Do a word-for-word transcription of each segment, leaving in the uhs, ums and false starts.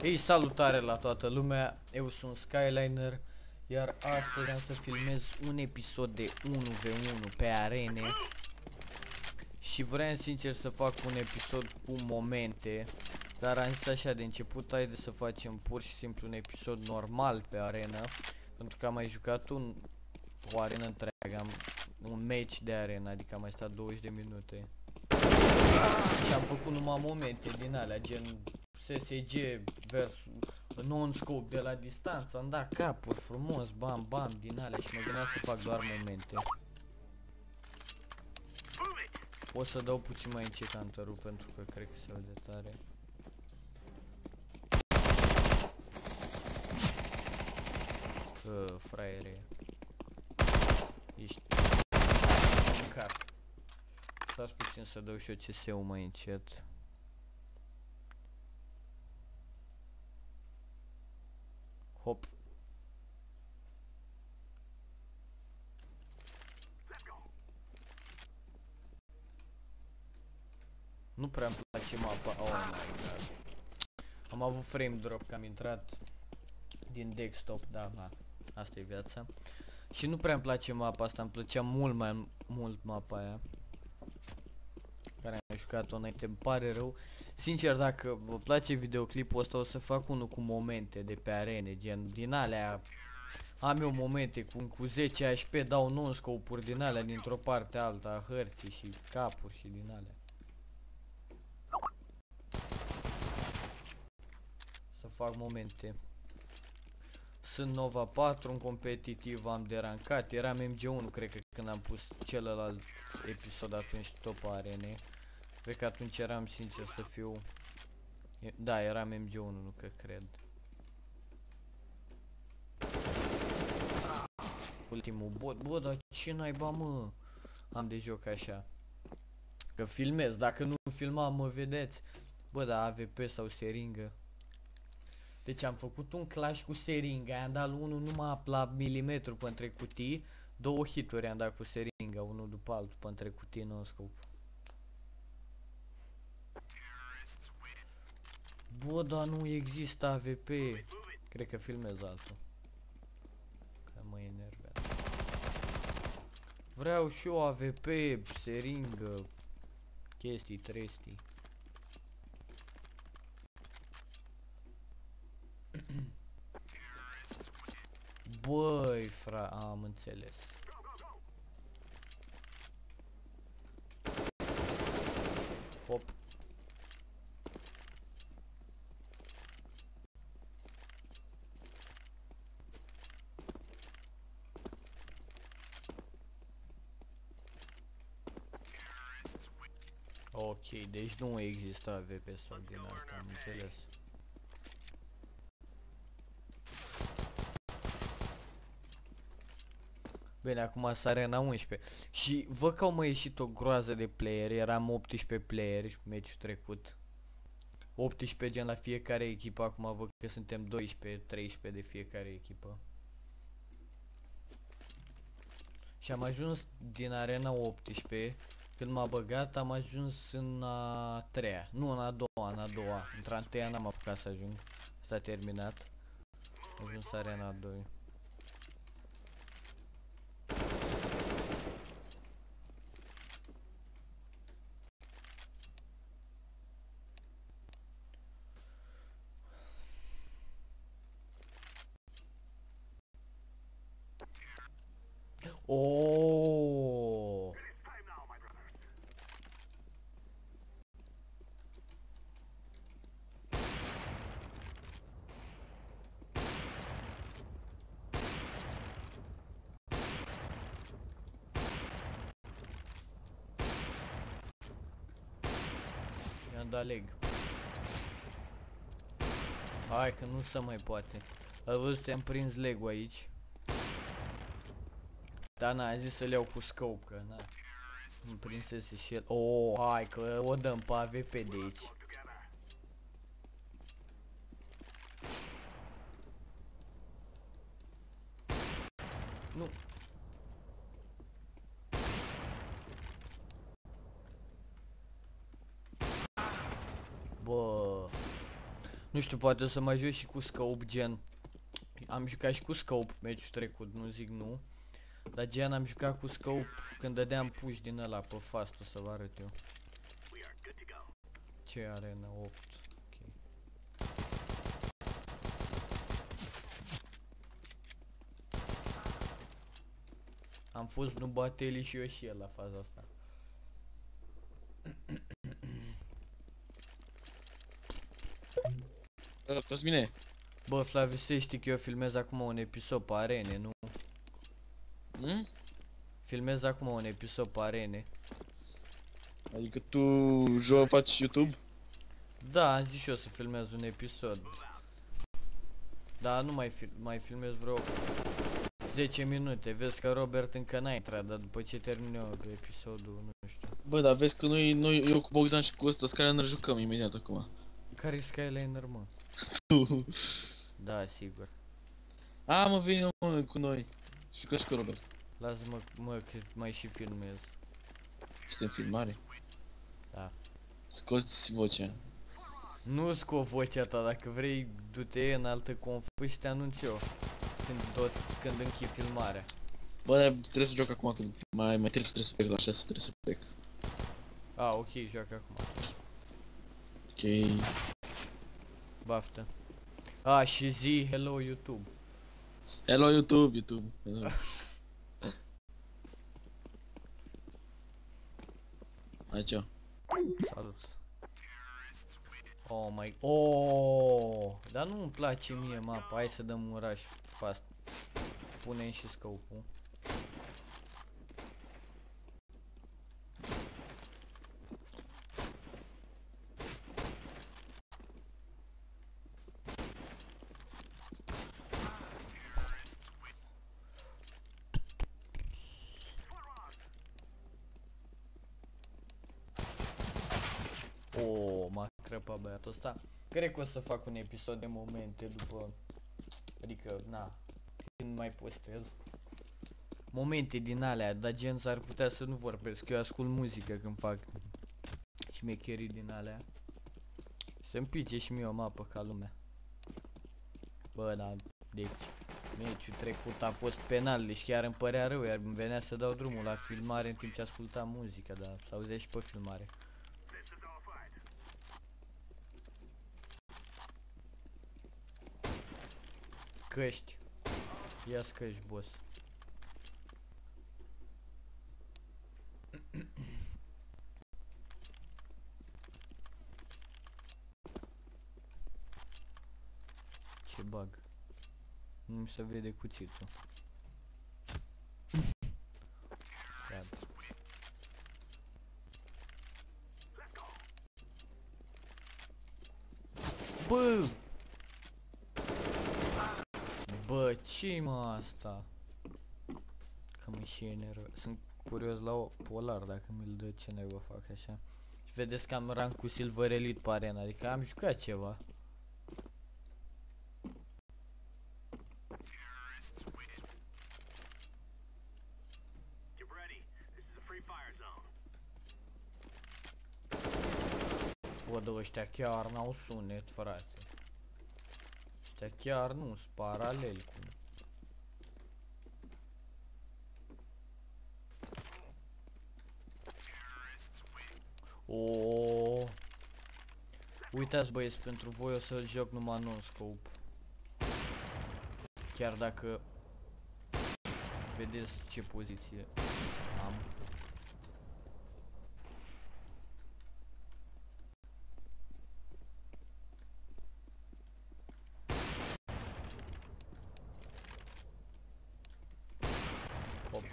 Ei, salutare la toată lumea, eu sunt Skyliner, iar astăzi am să filmez un episod de unu v unu pe arene. Și vreau sincer să fac un episod cu momente, dar am zis așa de început, haide să facem pur și simplu un episod normal pe arenă. Pentru că am mai jucat un, o arenă întreagă, am, un match de arenă, adică am mai stat douăzeci de minute. Și am făcut numai momente din alea, gen S S G versus non-scope de la distanță, am dat capuri frumos, bam bam din alea și mă gândeam să fac doar momente. O să dau puțin mai încet hunter-ul pentru că cred că se aude tare. Că fraiere, ești mâncat. Stați puțin să dau și eu C S-ul mai încet. Hop. Nu prea îmi place mapa. Oh my god. Am avut frame drop că am intrat din desktop, da, da. Asta e viața. Și nu prea îmi place mapa asta, îmi plăcea mult mai mult mapa aia care am jucat-o înainte, îmi pare rău. Sincer, dacă vă place videoclipul ăsta, o să fac unul cu momente de pe arene, gen din alea. Am eu momente cu, cu zece H P, dau non-scope-uri din alea dintr-o parte alta a hărții și capuri și din alea. Să fac momente. Sunt Nova patru, în competitiv am derancat, eram M G unu, cred că când am pus celălalt episod atunci top arene. Cred că atunci eram, sincer să fiu, da, eram M G unu, nu că cred. Ultimul bot, bă, dar ce naiba, mă? Am de joc așa. Că filmez, dacă nu filmam mă vedeți. Bă, da, A V P sau seringă. Deci am făcut un clash cu seringa, i-am dat unul numai la milimetru pe între cutii. Două hituri i-am dat cu seringa, unul după altul pe între cutii non-scope. Bă, dar nu există A V P. Cred că filmez altul, că mă enervează. Vreau și eu A V P, seringă, chestii, trestii. Băi, fra, am înțeles. Hop. Ok, deci nu există A V P sau din asta, am înțeles. Bine, acum s arena unsprezece. Și văd că au mai ieșit o groază de playeri. Eram optsprezece playeri meciul trecut. optsprezece gen la fiecare echipă. Acum văd că suntem doisprezece treisprezece de fiecare echipă. Și am ajuns din arena optsprezece. Când m-a băgat am ajuns în a treia. Nu în a doua, în a doua. Într-a întâia n-am apucat să ajung. S-a terminat. Am ajuns arena doi. Oh! I-am dat leg. Hai că nu se mai poate. Ai văzut, am prins leg-ul aici. Da, na, am zis să le iau cu scope, că na, îmi prinsese și el. Oh, hai că o dăm pe A V P de aici. Nu. Bă. Nu știu, poate o să mai joc și cu scope, gen. Am jucat și cu scope meciul trecut, nu zic nu. Dar gen am jucat cu scope când dădeam push din ăla pe fast, o să vă arăt eu. Ce arena? opt. Ok. Am fost nu bateli și eu și el la faza asta. Cosmine. Bă, Flaviu, să știi că eu filmez acum un episod pe arene, nu? Hmm? Filmez acum un episod pe arene. Adică tu joci, faci YouTube? Da, am zis și eu să filmez un episod. Dar nu mai, fil mai filmez vreo zece minute. Vezi că Robert încă n-a intrat, dar după ce termin eu episodul, nu știu. Bă, dar vezi că noi, noi eu cu Bogdan și cu ăsta Skyliner jucăm imediat acum. Care-i Skyliner, mă? Da, sigur. A, mă, vine mă cu noi. Jucăm și cu Robert. Lasă-mă, mă, că mai și filmez. Suntem filmare? Da. Scoți vocea. Nu scot vocea ta, dacă vrei du-te în altă confă și te anunț eu. Când, tot, când închid filmarea. Bă, dar trebuie să joc acum, că mai, mai trebuie, trebuie să plec la șase, trebuie să plec. A, ok, joacă acum. Ok. Baftă. A, și zi hello YouTube. Hello YouTube, YouTube. Hello. Aici. Salut. Oh my... Oh, dar nu-mi place mie mapa. Hai să dăm un rush fast. Punem și scope-ul. Oh, m-a crăpat băiatul ăsta. Cred că o să fac un episod de momente după... Adică, na, când mai postez. Momente din alea, dar gen s-ar putea să nu vorbesc. Eu ascult muzică când fac șmecherii din alea. Să-mi pice și mie o mapă ca lumea. Bă, da, deci meciul trecut a fost penal, deci chiar îmi părea rău, iar îmi venea să dau drumul la filmare în timp ce ascultam muzica, dar s-auzea și pe filmare. Căști. Ia-ți căști, boss. Ce bug. Nu mi se vede cuțitul. Bă! Bă, ce-i mă asta? Că mi și e nervos. Sunt curios la o polar dacă mi-l dă, ce naiba fac așa. Și vedeți că am rank cu Silver Elite pe arena, adică am jucat ceva. Bă, de ăștia chiar n-au sunet, frate. Ăștia chiar nu sunt paraleli cu... Oh. Uitați, băieți, pentru voi o să joc numai non-scope. Chiar dacă vedeți ce poziție am. Hop.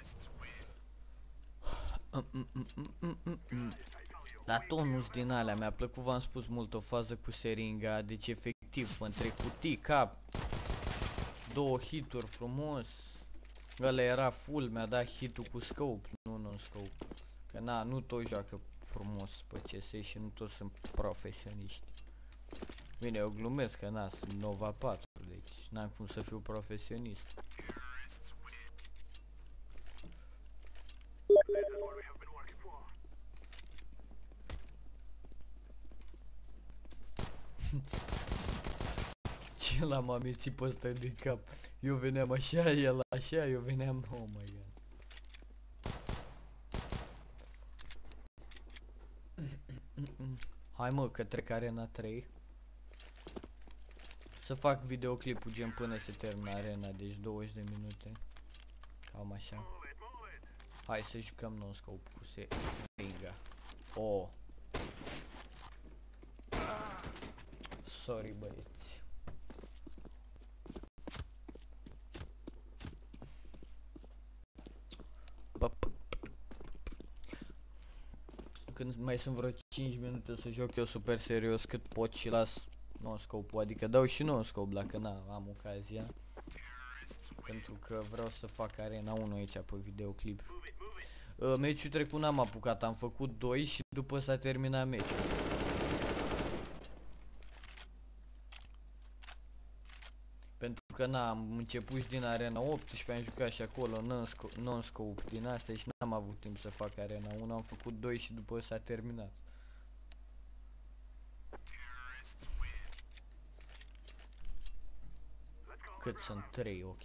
Mm, mm, mm, mm, mm, mm. Dar tot nu-s din alea, mi-a plăcut, v-am spus mult, o fază cu seringa, deci efectiv, între cutii, cap, două hituri frumos, ăla era full, mi-a dat hitul cu scope, nu non-scope, că na, nu toți joacă frumos pe C S și nu toți sunt profesioniști. Bine, eu glumesc că na, sunt Nova patru, deci n-am cum să fiu profesionist. Și l-am amețit pe ăsta de cap. Eu veneam așa, el așa, eu veneam... Oh my god. Hai mă, că trec arena trei. Să fac videoclipul gen până se termină arena, deci douăzeci de minute. Cam așa. Hai să jucăm non-scope cu Seringa. Oh. Sorry băieți. Când mai sunt vreo cinci minute să joc eu super serios cât pot și las non-scope-ul, adică dau și non-scope dacă na, am ocazia. Pentru că vreau să fac arena unu aici pe videoclip. Uh, meciul trecut n-am apucat, am făcut doi și după s-a terminat meciul. Pentru că n-am început și din arena optsprezece, am jucat și acolo non-scope din astea și n-am avut timp să fac arena unu, am făcut doi și după s-a terminat. Cât sunt? trei, ok.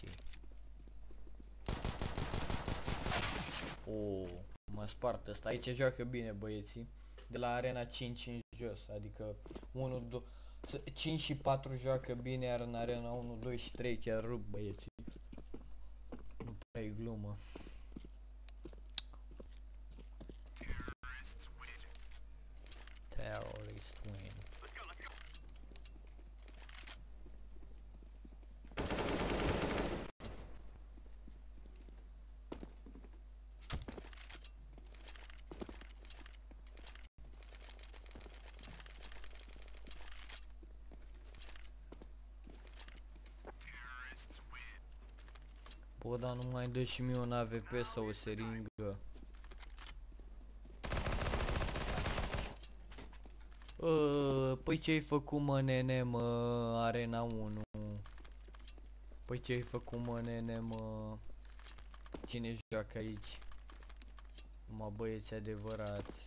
Oh, mă spart ăsta. Aici joacă bine băieții. De la arena cinci în jos, adică unu, doi, cinci și patru joacă bine, iar în arena unu, doi și trei chiar rup băieții. Nu prea-i glumă. Terrorist win. Bă, dar nu mai dă și mie un A V P sau o seringă. Uh, păi ce-ai făcut mă nene mă, arena unu? Păi ce-ai făcut mă nene mă? Cine joacă aici? Mă băieți adevărați.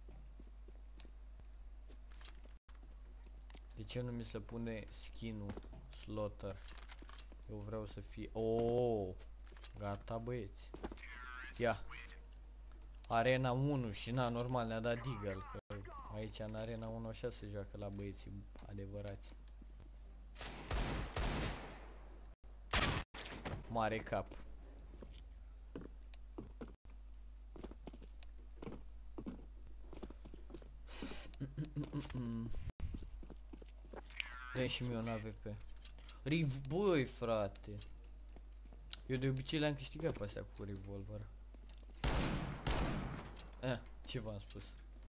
De ce nu mi se pune skin-ul Slaughter? Eu vreau să fie... Oh, gata băieți. Ia arena unu și na, normal ne-a dat Deagle, că aici în arena unu așa se joacă la băieții adevărați. Mare cap. Dă și mie un A V P. Riv, băi frate. Eu de obicei le-am câștigat pe astea cu revolver. Eh, ce v-am spus?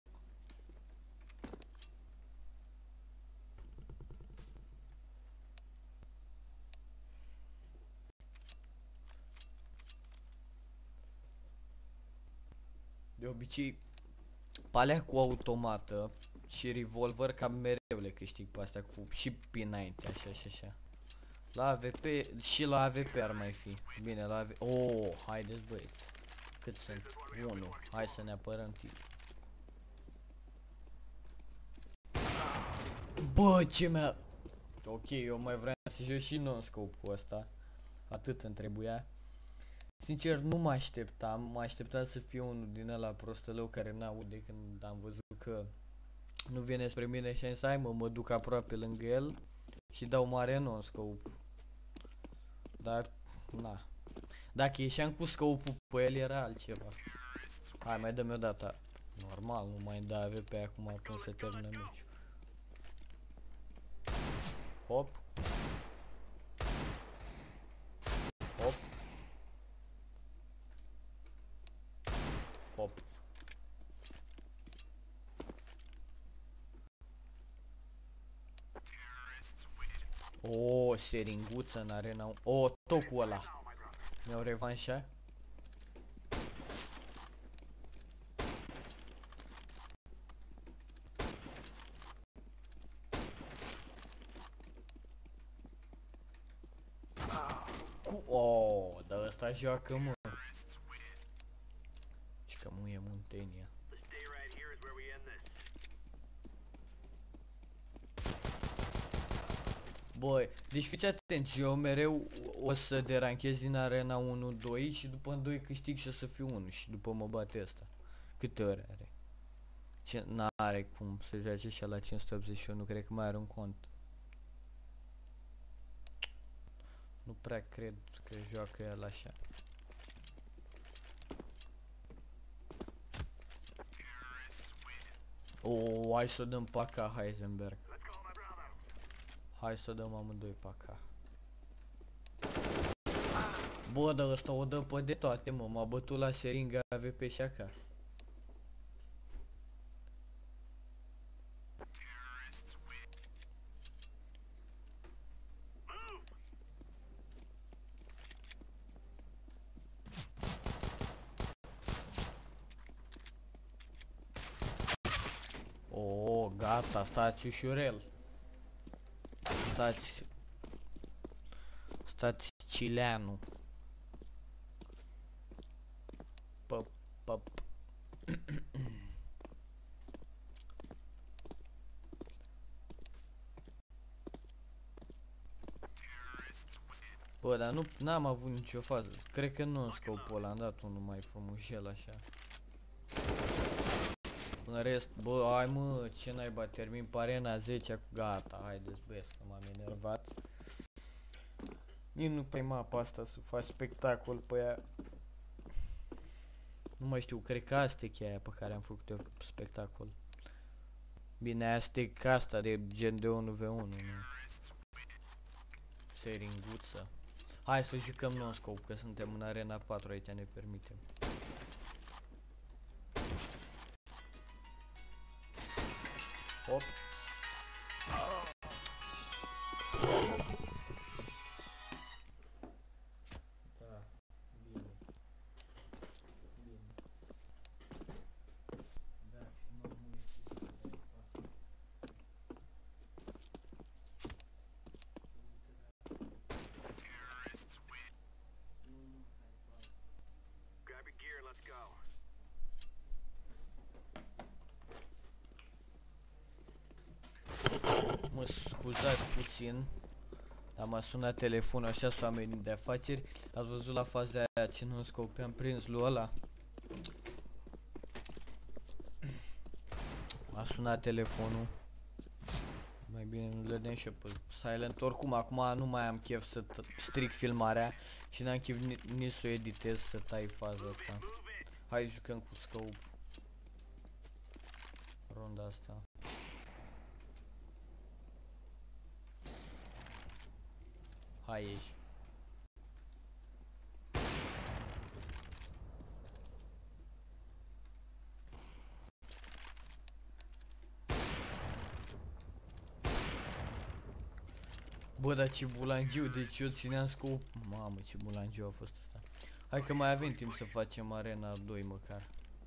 De obicei palea cu automată și revolver cam mereu le câștig pe astea cu și P nouăzeci, așa și așa. La A V P și la A V P ar mai fi. Bine, la A V P. Oh, haideți băieți. Cât sunt? unu. Hai să ne apărăm tip. Bă, ce mi-a... Ok, eu mai vreau să joc și non-scope cu ăsta. Atât îmi trebuia. Sincer, nu mă așteptam. Mă așteptam să fie unul din ăla prostălău care n-aude când am văzut că nu vine spre mine și am zis, hai mă, mă duc aproape lângă el și dau mare non-scope. Dar, na. Dacă ieșeam cu scope-ul pe el era altceva. Hai, mai dă-mi o dată. Normal, nu mai da A V P acum când se termină meciul. Hop. Hop. Hop. O, seringuță în arena. O, tot cu ăla. Mi-au revanșa. Cu... Oh, dar ăsta joacă, mă. Și că muie Muntenia. Băi, deci fiți atenți, eu mereu o să deranchez din arena unu doi și după în doi câștig și o să fiu unu și după mă bate ăsta. Câte ore are? Ce n-are cum să joace așa la cinci sute optzeci și unu, cred că mai are un cont. Nu prea cred că joacă el așa. O, hai să dăm paca Heisenberg. Hai să dăm amândoi paca. Bă, dar ăsta o dă pe de toate, mă, m-a bătut la seringa A V P și A K. O, gata, stați ușurel. Stați... Stați Cileanu. Păp, păp. Bă, dar nu n-am avut nicio fază. Cred că nu în scopul ăla, am dat unul mai frumușel așa. În rest, bă, hai mă, ce naiba, termin pe arena zece cu gata, haideți băieți că m-am enervat. Nici nu pe mapa asta să faci spectacol pe ea. Nu mai știu, cred că asta e cheia pe care am făcut eu spectacol. Bine, asta e ca asta de gen de unu v unu, nu? Seringuță. Hai să jucăm non-scope, că suntem în arena patru, aici ne permitem. Hop. Da, bine. Bine. Da, și mă Grab your gear, let's go. Mă scuzați puțin, dar m-a sunat telefonul, așa sunt oamenii de afaceri. Ați văzut la faza aia ce nu scope, am prins lui ăla. M-a sunat telefonul. Mai bine nu dădem și eu pe silent. Oricum acum nu mai am chef să stric filmarea și n-am chef ni nici să o editez, să tai faza asta. Hai jucăm cu scope. Ronda asta. Hai ieși. Bă, dar ce bulangiu, deci eu țineam scop. Mamă, ce bulangiu a fost asta. Hai că mai avem timp să facem arena doi măcar.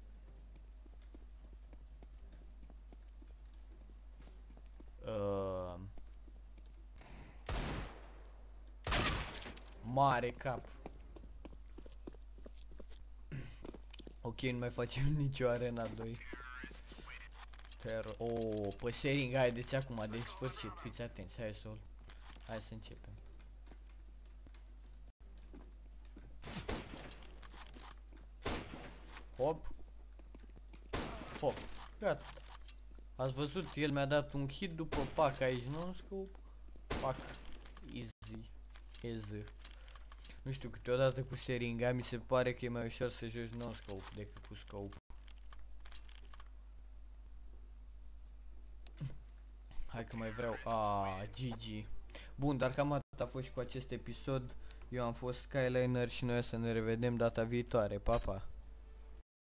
Uh... Mare cap. Ok, nu mai facem nicio arena doi. Terror. Oh, pe sharing, haideți acum, de sfârșit, fiți atenți, hai să hai să începem. Hop. Hop. Gata. Ați văzut, el mi-a dat un hit după pac aici, nu? Scope. Pac. Easy. Easy. Nu știu, câteodată cu seringa mi se pare că e mai ușor să joci non-scope decât cu scope. Hai că mai vreau. Ah, G G. Bun, dar cam atât a fost și cu acest episod. Eu am fost Skyliner și noi o să ne revedem data viitoare. Pa, pa!